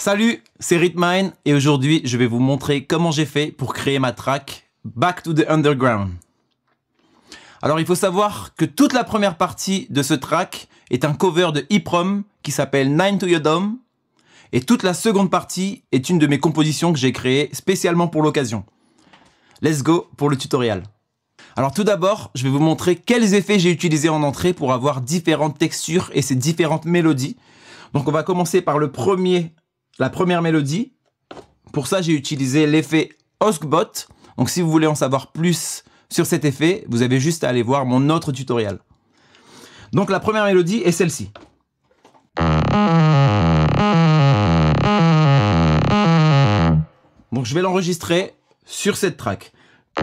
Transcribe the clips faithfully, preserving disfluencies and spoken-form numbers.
Salut, c'est Ritmine et aujourd'hui je vais vous montrer comment j'ai fait pour créer ma track Back to the Underground. Alors il faut savoir que toute la première partie de ce track est un cover de EEPROM qui s'appelle Nine to Your Dome et toute la seconde partie est une de mes compositions que j'ai créées spécialement pour l'occasion. Let's go pour le tutoriel. Alors tout d'abord, je vais vous montrer quels effets j'ai utilisés en entrée pour avoir différentes textures et ces différentes mélodies. Donc on va commencer par le premier, la première mélodie. Pour ça, j'ai utilisé l'effet Hoskbot. Donc si vous voulez en savoir plus sur cet effet, vous avez juste à aller voir mon autre tutoriel. Donc la première mélodie est celle-ci. Donc je vais l'enregistrer sur cette track.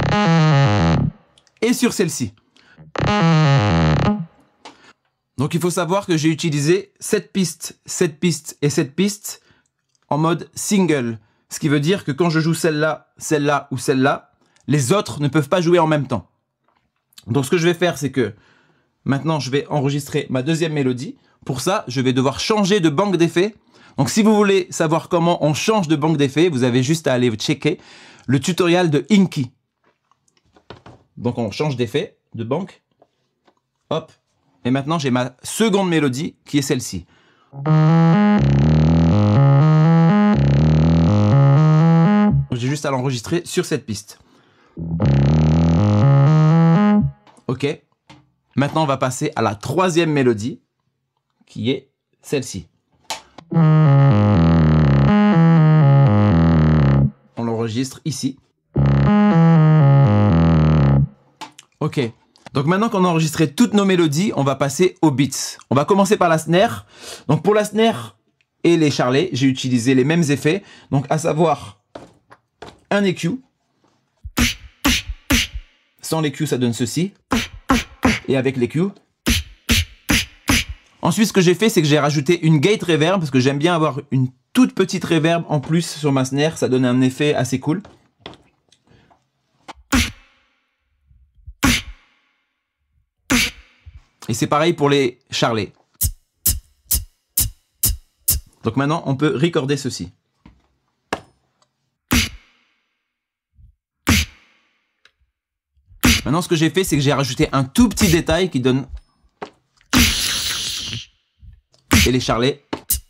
Et sur celle-ci. Donc il faut savoir que j'ai utilisé cette piste, cette piste et cette piste en mode single. Ce qui veut dire que quand je joue celle-là, celle-là ou celle-là, les autres ne peuvent pas jouer en même temps. Donc ce que je vais faire, c'est que maintenant je vais enregistrer ma deuxième mélodie. Pour ça, je vais devoir changer de banque d'effets. Donc si vous voulez savoir comment on change de banque d'effets, vous avez juste à aller checker le tutoriel de Inky. Donc on change d'effet, de banque. Hop. Et maintenant j'ai ma seconde mélodie qui est celle-ci. J'ai juste à l'enregistrer sur cette piste. Ok. Maintenant on va passer à la troisième mélodie qui est celle-ci. On l'enregistre ici. Ok, donc maintenant qu'on a enregistré toutes nos mélodies, on va passer aux beats. On va commencer par la snare. Donc pour la snare et les charlets, j'ai utilisé les mêmes effets. Donc à savoir un E Q. Sans l'E Q, ça donne ceci. Et avec l'E Q. Ensuite, ce que j'ai fait, c'est que j'ai rajouté une gate reverb parce que j'aime bien avoir une toute petite reverb en plus sur ma snare. Ça donne un effet assez cool. Et c'est pareil pour les charlets. Donc maintenant, on peut recorder ceci. Maintenant, ce que j'ai fait, c'est que j'ai rajouté un tout petit détail qui donne... Et les charlets.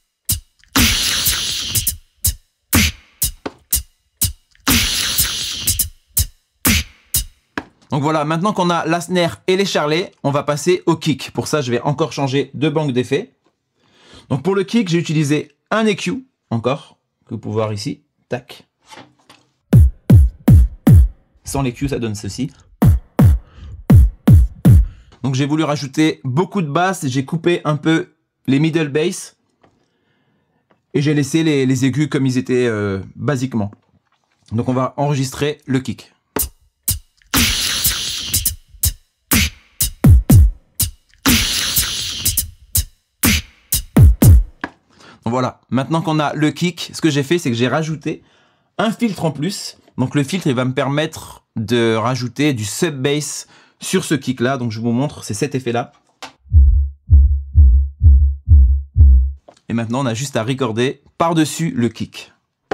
Donc voilà, maintenant qu'on a la snare et les charlets, on va passer au kick. Pour ça, je vais encore changer de banque d'effets. Donc pour le kick, j'ai utilisé un E Q, encore, que vous pouvez voir ici. Tac. Sans l'E Q, ça donne ceci. Donc j'ai voulu rajouter beaucoup de basses, j'ai coupé un peu les middle bass. Et j'ai laissé les, les aigus comme ils étaient euh, basiquement. Donc on va enregistrer le kick. Voilà, maintenant qu'on a le kick, ce que j'ai fait, c'est que j'ai rajouté un filtre en plus. Donc le filtre, il va me permettre de rajouter du sub-bass sur ce kick-là. Donc je vous montre, c'est cet effet-là. Et maintenant, on a juste à recorder par-dessus le kick.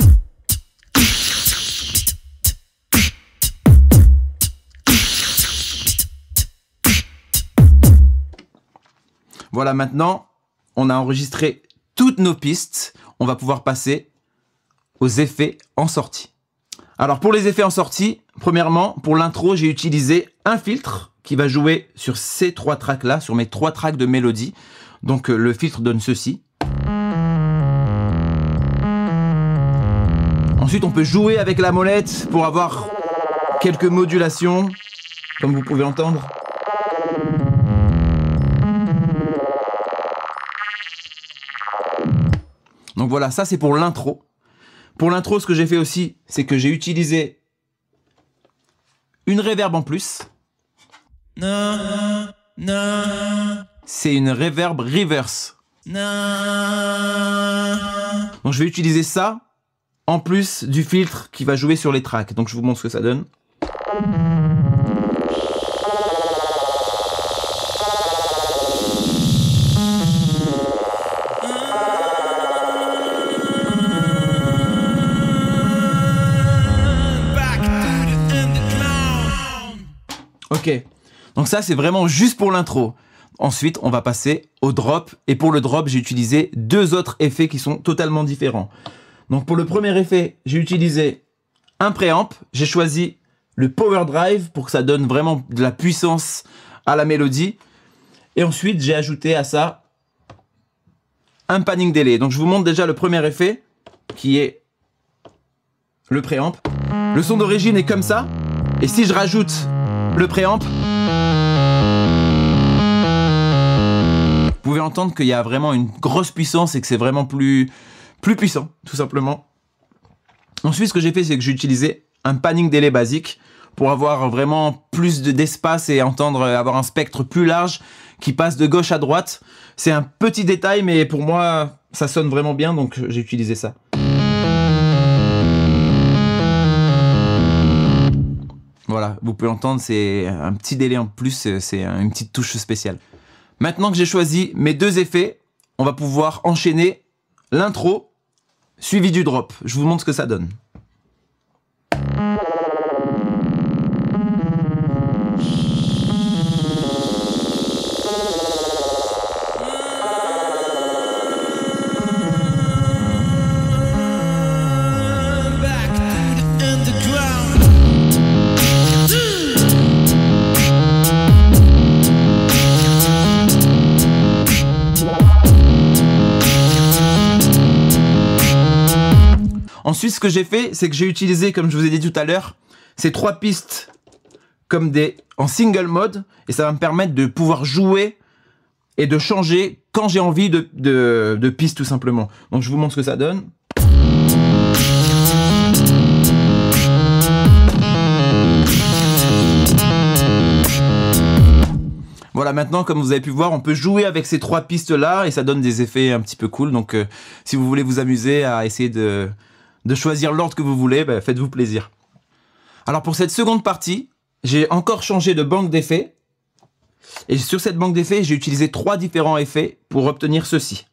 Voilà, maintenant, on a enregistré toutes nos pistes, on va pouvoir passer aux effets en sortie. Alors pour les effets en sortie, premièrement, pour l'intro, j'ai utilisé un filtre qui va jouer sur ces trois tracks-là, sur mes trois tracks de mélodie. Donc euh, le filtre donne ceci. Ensuite, on peut jouer avec la molette pour avoir quelques modulations, comme vous pouvez entendre. Donc voilà, ça c'est pour l'intro. Pour l'intro, ce que j'ai fait aussi, c'est que j'ai utilisé une reverb en plus. C'est une reverb reverse. Donc je vais utiliser ça en plus du filtre qui va jouer sur les tracks. Donc je vous montre ce que ça donne. Donc ça, c'est vraiment juste pour l'intro. Ensuite, on va passer au drop. Et pour le drop, j'ai utilisé deux autres effets qui sont totalement différents. Donc pour le premier effet, j'ai utilisé un préamp. J'ai choisi le power drive pour que ça donne vraiment de la puissance à la mélodie. Et ensuite, j'ai ajouté à ça un panning delay. Donc je vous montre déjà le premier effet qui est le préamp. Le son d'origine est comme ça. Et si je rajoute le préamp, vous pouvez entendre qu'il y a vraiment une grosse puissance et que c'est vraiment plus, plus puissant, tout simplement. Ensuite, ce que j'ai fait, c'est que j'ai utilisé un panning delay basique pour avoir vraiment plus d'espace et entendre, avoir un spectre plus large qui passe de gauche à droite. C'est un petit détail, mais pour moi, ça sonne vraiment bien, donc j'ai utilisé ça. Voilà, vous pouvez entendre, c'est un petit délai en plus, c'est une petite touche spéciale. Maintenant que j'ai choisi mes deux effets, on va pouvoir enchaîner l'intro suivi du drop. Je vous montre ce que ça donne. Ensuite, ce que j'ai fait, c'est que j'ai utilisé, comme je vous ai dit tout à l'heure, ces trois pistes comme des en single mode, et ça va me permettre de pouvoir jouer et de changer quand j'ai envie de, de, de pistes tout simplement. Donc je vous montre ce que ça donne. Voilà, maintenant, comme vous avez pu voir, on peut jouer avec ces trois pistes-là et ça donne des effets un petit peu cool. Donc, euh, si vous voulez vous amuser à essayer de, de choisir l'ordre que vous voulez, bah, faites-vous plaisir. Alors, pour cette seconde partie, j'ai encore changé de banque d'effets. Et sur cette banque d'effets, j'ai utilisé trois différents effets pour obtenir ceci.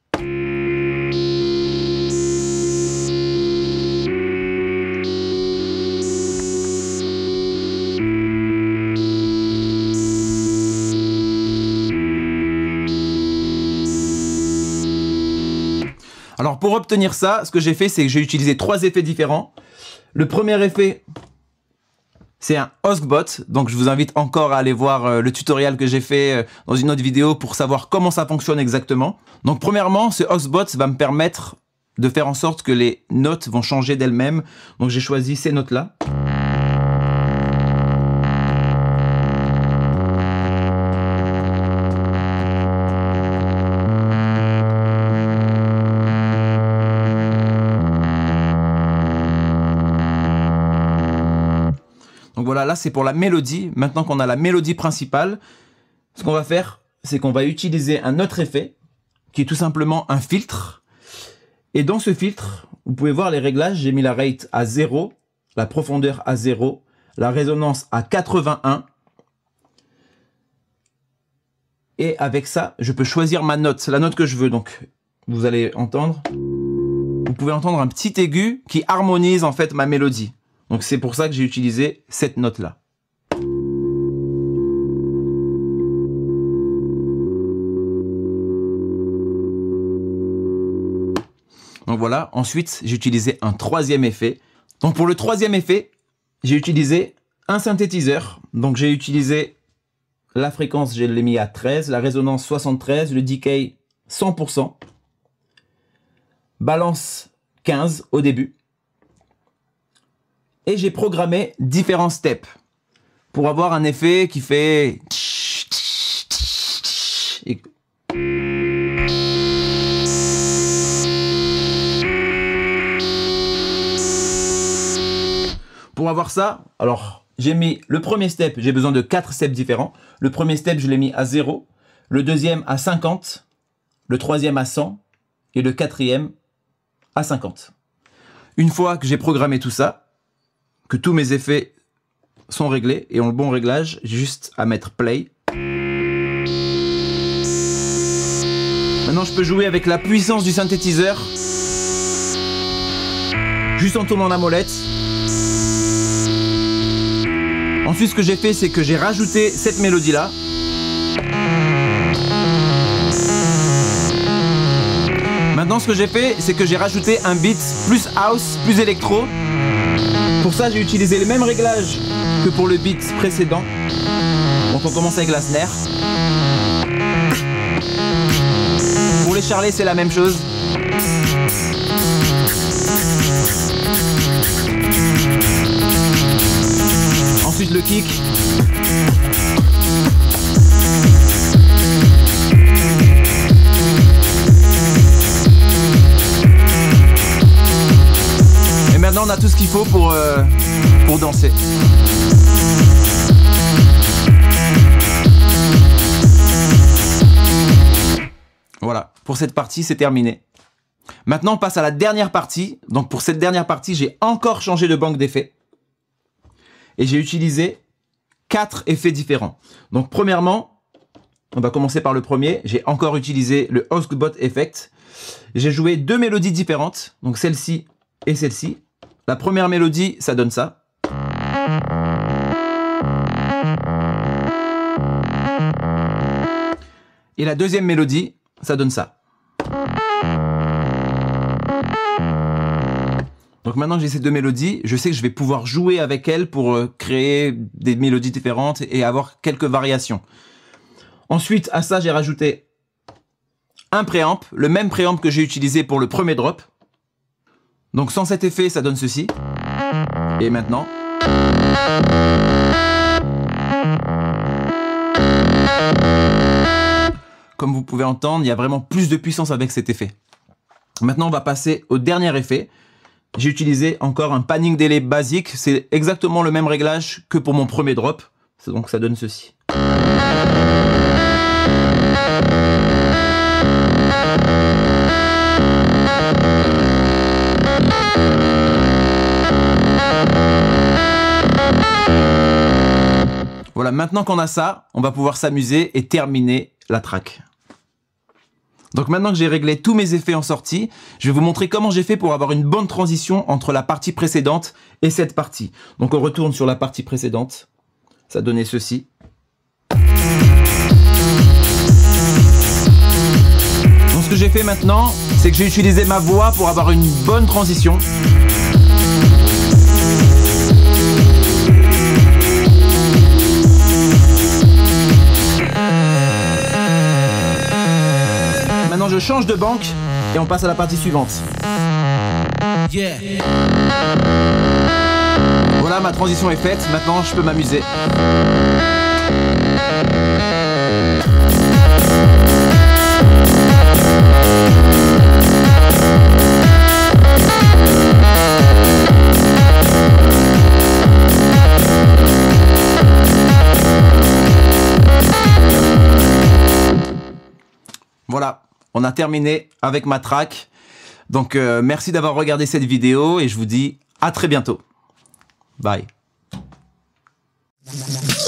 Alors pour obtenir ça, ce que j'ai fait, c'est que j'ai utilisé trois effets différents. Le premier effet, c'est un Hostbot. Donc je vous invite encore à aller voir le tutoriel que j'ai fait dans une autre vidéo pour savoir comment ça fonctionne exactement. Donc premièrement, ce Hostbot va me permettre de faire en sorte que les notes vont changer d'elles-mêmes. Donc j'ai choisi ces notes-là. Donc voilà, là c'est pour la mélodie. Maintenant qu'on a la mélodie principale, ce qu'on va faire, c'est qu'on va utiliser un autre effet, qui est tout simplement un filtre. Et dans ce filtre, vous pouvez voir les réglages, j'ai mis la rate à zéro, la profondeur à zéro, la résonance à quatre-vingt-un. Et avec ça, je peux choisir ma note, la note que je veux. Donc, vous allez entendre, vous pouvez entendre un petit aigu qui harmonise en fait ma mélodie. Donc c'est pour ça que j'ai utilisé cette note-là. Donc voilà, ensuite j'ai utilisé un troisième effet. Donc pour le troisième effet, j'ai utilisé un synthétiseur. Donc j'ai utilisé la fréquence, je l'ai mis à treize, la résonance soixante-treize, le decay cent pour cent, balance quinze au début. Et j'ai programmé différents steps pour avoir un effet qui fait... Et... Pour avoir ça, alors j'ai mis le premier step, j'ai besoin de quatre steps différents. Le premier step, je l'ai mis à zéro, le deuxième à cinquante, le troisième à cent et le quatrième à cinquante. Une fois que j'ai programmé tout ça, que tous mes effets sont réglés et ont le bon réglage, j'ai juste à mettre play. Maintenant, je peux jouer avec la puissance du synthétiseur, juste en tournant la molette, en Ensuite, ce que j'ai fait, c'est que j'ai rajouté cette mélodie-là. Maintenant, ce que j'ai fait, c'est que j'ai rajouté un beat plus house, plus électro. Pour ça, j'ai utilisé les mêmes réglages que pour le beat précédent. Donc on commence avec la snare. Pour les charlets, c'est la même chose. Ensuite le kick. Et maintenant on a tout ce qu'il faut pour, euh, pour danser. Voilà, pour cette partie, c'est terminé. Maintenant, on passe à la dernière partie. Donc, pour cette dernière partie, j'ai encore changé de banque d'effets. Et j'ai utilisé quatre effets différents. Donc, premièrement, on va commencer par le premier. J'ai encore utilisé le Housebot Effect. J'ai joué deux mélodies différentes. Donc, celle-ci et celle-ci. La première mélodie, ça donne ça. Et la deuxième mélodie, ça donne ça. Donc maintenant que j'ai ces deux mélodies, je sais que je vais pouvoir jouer avec elles pour créer des mélodies différentes et avoir quelques variations. Ensuite, à ça, j'ai rajouté un préamp, le même préamp que j'ai utilisé pour le premier drop. Donc sans cet effet, ça donne ceci. Et maintenant... Comme vous pouvez entendre, il y a vraiment plus de puissance avec cet effet. Maintenant, on va passer au dernier effet. J'ai utilisé encore un panning delay basique. C'est exactement le même réglage que pour mon premier drop. Donc ça donne ceci. Voilà, maintenant qu'on a ça, on va pouvoir s'amuser et terminer la track. Donc maintenant que j'ai réglé tous mes effets en sortie, je vais vous montrer comment j'ai fait pour avoir une bonne transition entre la partie précédente et cette partie. Donc on retourne sur la partie précédente. Ça donnait ceci. Donc ce que j'ai fait maintenant, c'est que j'ai utilisé ma voix pour avoir une bonne transition. Maintenant je change de banque et on passe à la partie suivante. Yeah. Voilà, ma transition est faite, maintenant je peux m'amuser. Voilà, on a terminé avec ma track. Donc euh, merci d'avoir regardé cette vidéo et je vous dis à très bientôt. Bye.